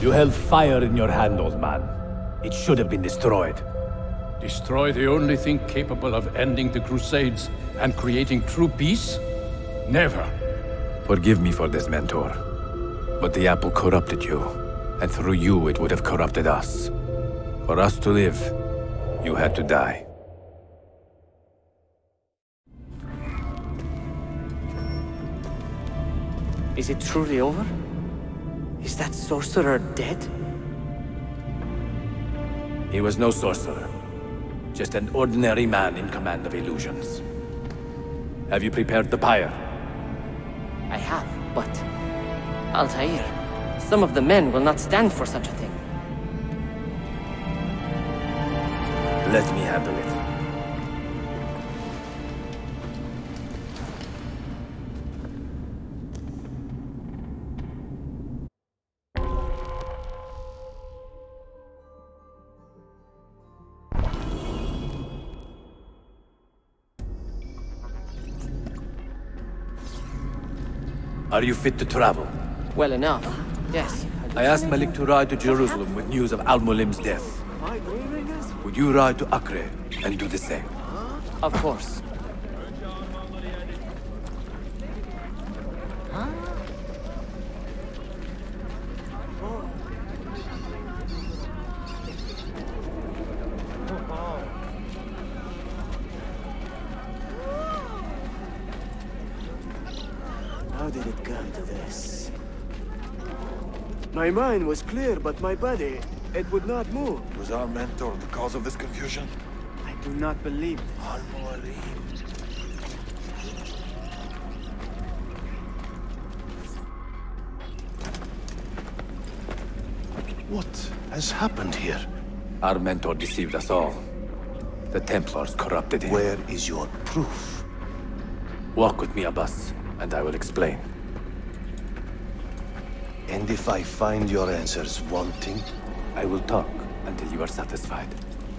You held fire in your hand, old man. It should have been destroyed. Destroy the only thing capable of ending the Crusades and creating true peace? Never. Forgive me for this, Mentor. But the apple corrupted you, and through you it would have corrupted us. For us to live, you had to die. Is it truly over? Is that sorcerer dead? He was no sorcerer. Just an ordinary man in command of illusions. Have you prepared the pyre? I have, but... Altair, some of the men will not stand for such a thing. Let me handle it. Are you fit to travel? Well enough, yes. I asked Malik to ride to Jerusalem with news of Al-Mualim's death. Would you ride to Acre and do the same? Of course. How did it come to this? My mind was clear, but my body, it would not move. Was our mentor the cause of this confusion? I do not believe this. Al-Mualim. What has happened here? Our mentor deceived us all. The Templars corrupted him. Where is your proof? Walk with me, Abbas, and I will explain. And if I find your answers wanting? I will talk until you are satisfied.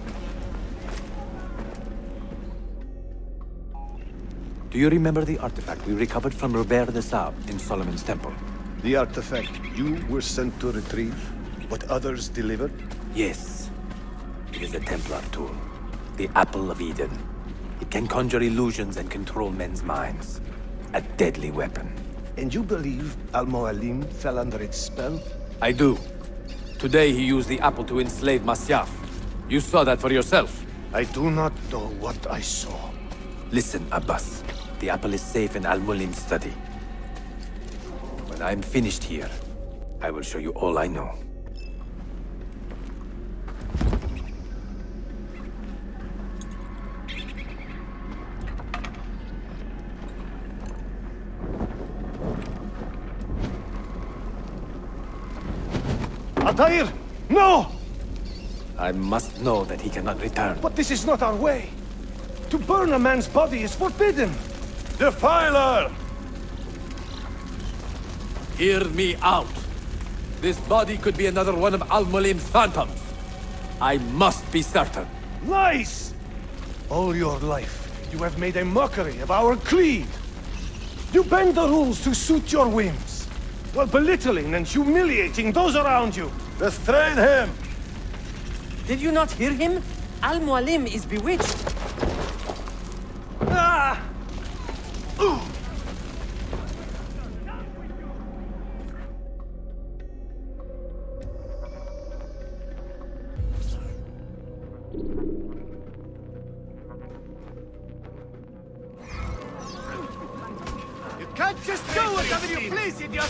Do you remember the artifact we recovered from Robert de Sab in Solomon's temple? The artifact you were sent to retrieve, but others delivered? Yes. It is a Templar tool. The Apple of Eden. It can conjure illusions and control men's minds. A deadly weapon. And you believe Al-Mualim fell under its spell? I do. Today he used the apple to enslave Masyaf. You saw that for yourself. I do not know what I saw. Listen, Abbas. The apple is safe in Al-Mualim's study. When I'm finished here, I will show you all I know. Altair! No! I must know that he cannot return. But this is not our way. To burn a man's body is forbidden. Defiler! Hear me out. This body could be another one of Al-Mualim's phantoms. I must be certain. Lies! All your life, you have made a mockery of our creed. You bend the rules to suit your whims, while belittling and humiliating those around you. Restrain him! Did you not hear him? Al-Mualim is bewitched. Ah! Ooh. You can't just do whatever you please, idiot!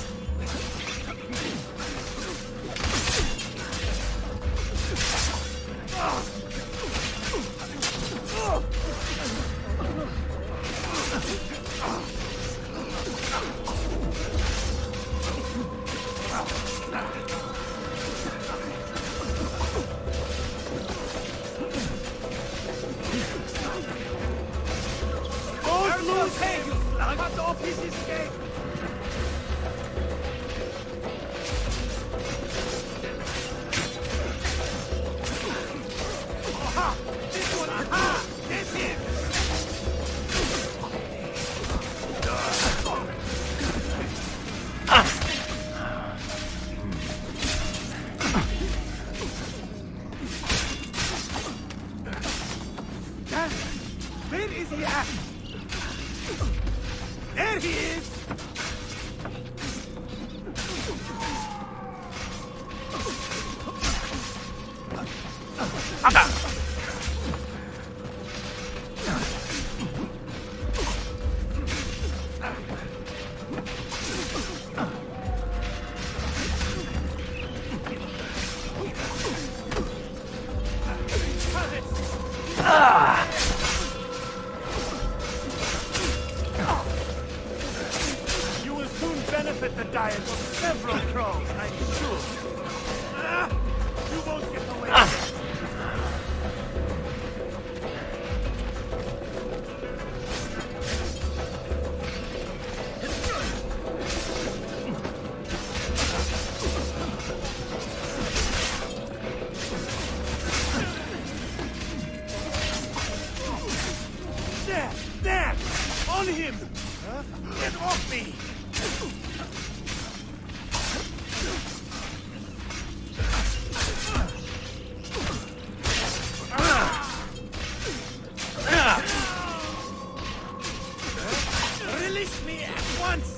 Don't lose him! Cut off his escape! Aha! This one! Aha! Get him! is he at? There he is! You will soon benefit the diet of several crows, I'm sure. You won't get away. There! On him! Get off me! Release me at once!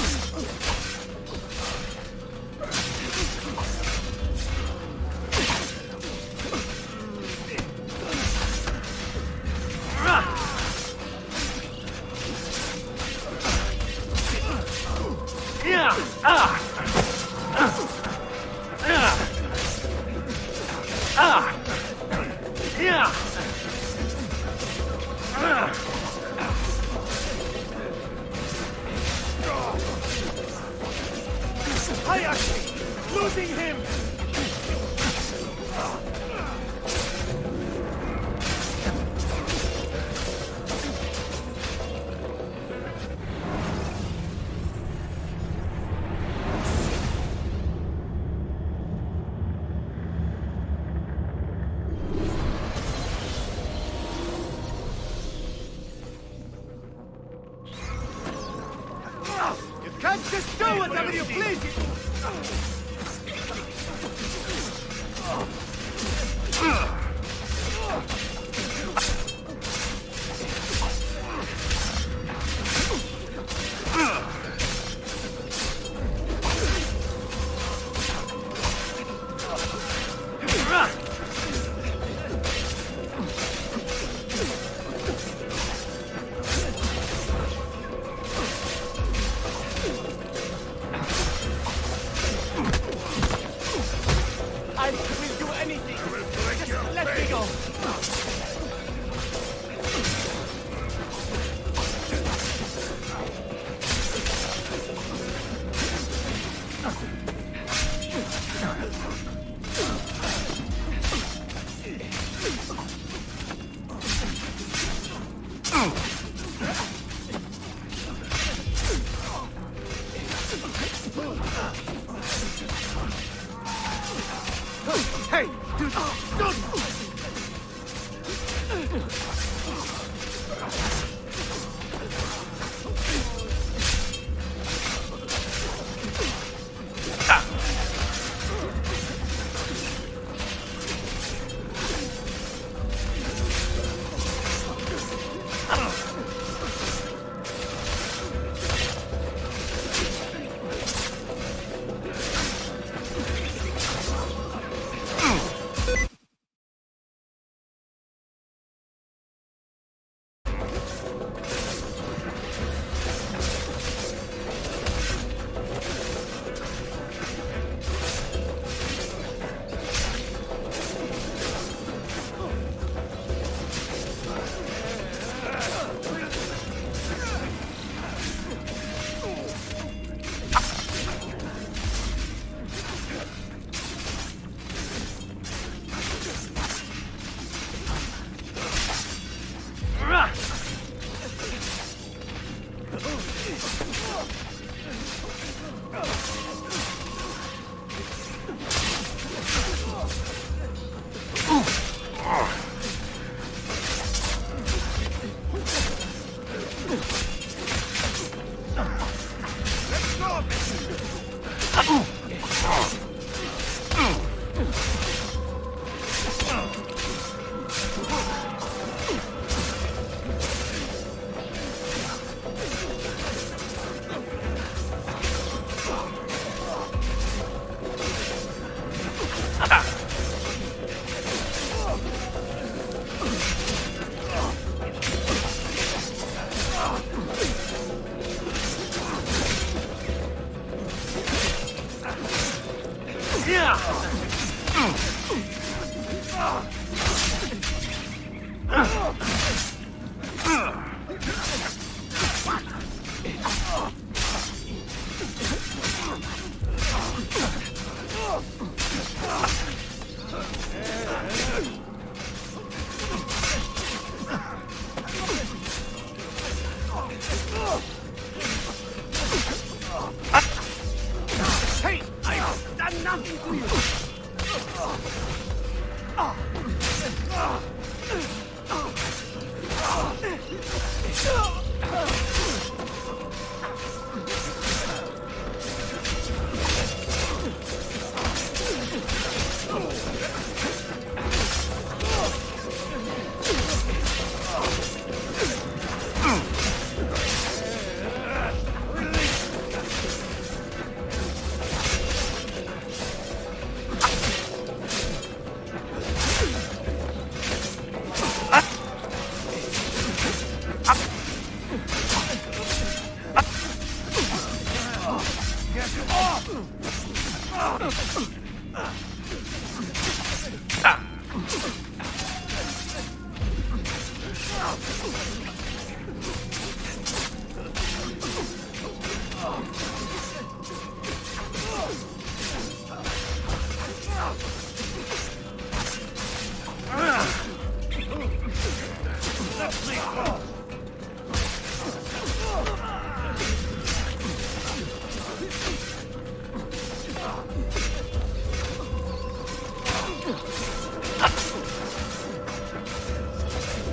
Hayashi! Losing him! You can't just do whatever you please! I will do anything. Just let me go. Hey, dude, don't!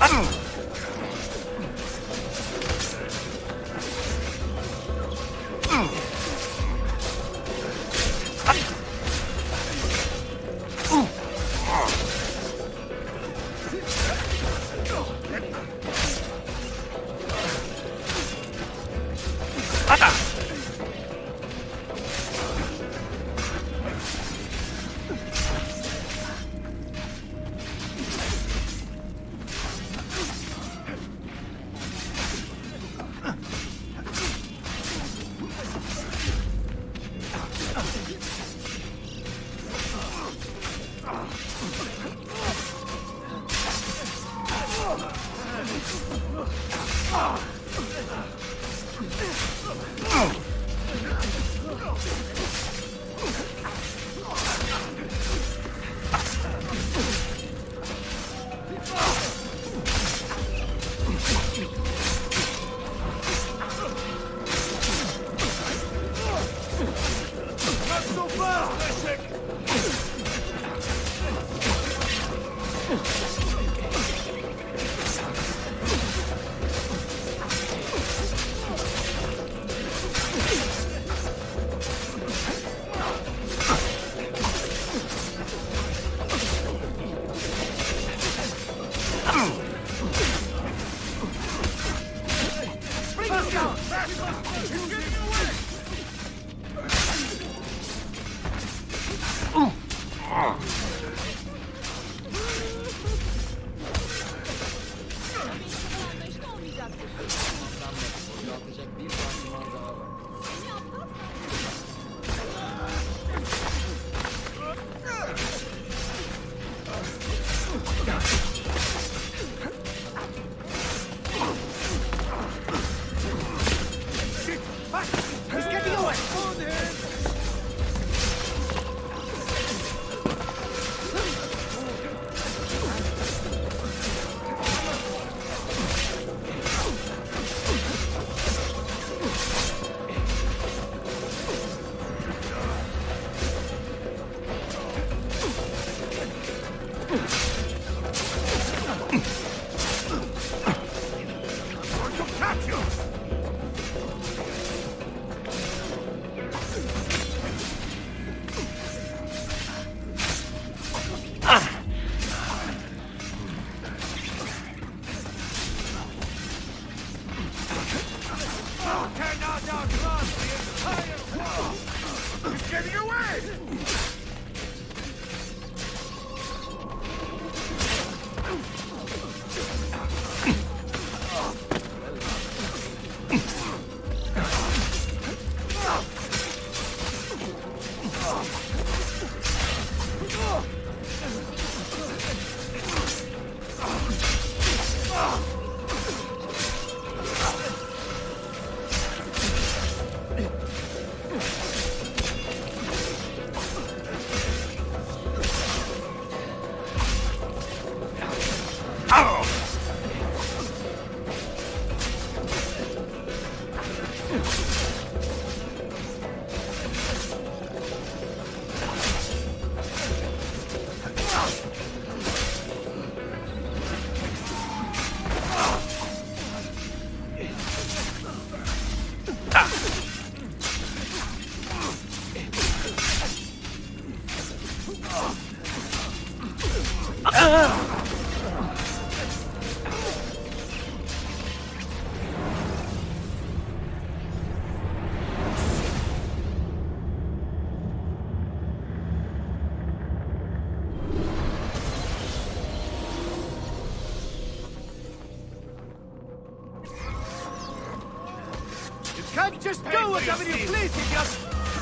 Can't just do whatever you please, you just...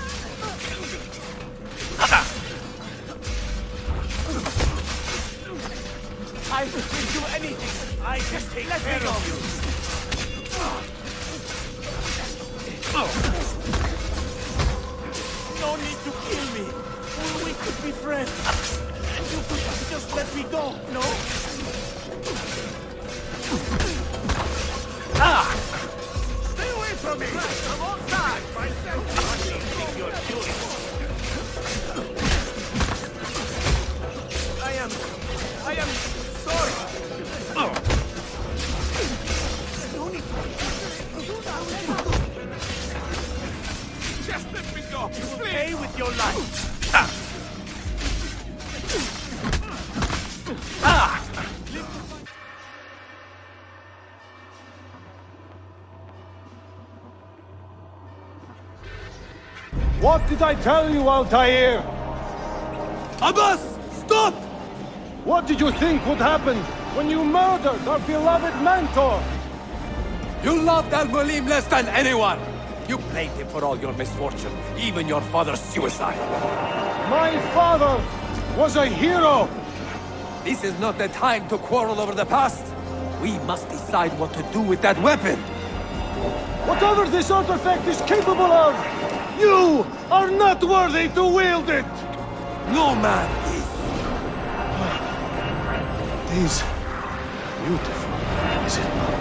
I will do anything. I just take care of you. No need to kill me. We could be friends. And you could just let me go, no? Stay away from me! I'm on side! What do you think you're doing? I am sorry. What did I tell you, Altair? Abbas! Stop! What did you think would happen when you murdered our beloved mentor? You loved Al-Mualim less than anyone! You blamed him for all your misfortune, even your father's suicide. My father was a hero! This is not the time to quarrel over the past. We must decide what to do with that weapon. Whatever this artifact is capable of, you are not worthy to wield it! No man is. It is beautiful, is it not?